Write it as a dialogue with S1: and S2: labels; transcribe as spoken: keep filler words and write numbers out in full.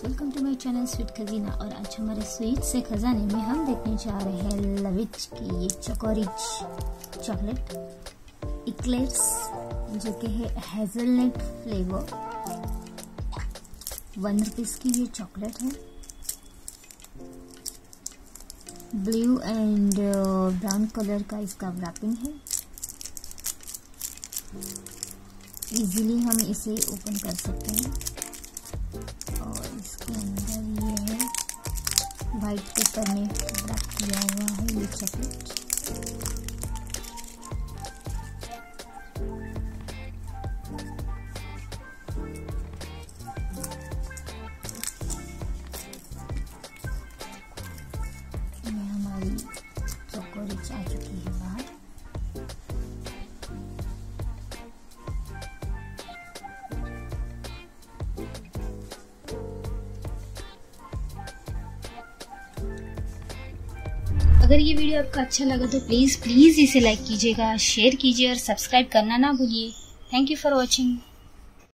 S1: Welcome to my channel sweet Khajina. और आज हमारे स्वीट से खजाने में हम देखने जा रहे हैं लविच की ये चोकोरिच चॉकलेट इक्लेयर्स, जो कि है हेजलनट फ्लेवर। वन रुपीज की ये चॉकलेट है। ब्लू एंड ब्राउन कलर का इसका रैपिंग है। इजीली हम इसे ओपन कर सकते हैं और इसके अंदर ये है वाइट पेपर में रैप किया हुआ है ये चॉकलेट। ये हमारी चोकोरिच आ चुकी है बाहर।
S2: अगर ये वीडियो आपको अच्छा लगा तो प्लीज़ प्लीज़ इसे लाइक कीजिएगा, शेयर कीजिए और सब्सक्राइब करना ना भूलिए। Thank you for watching.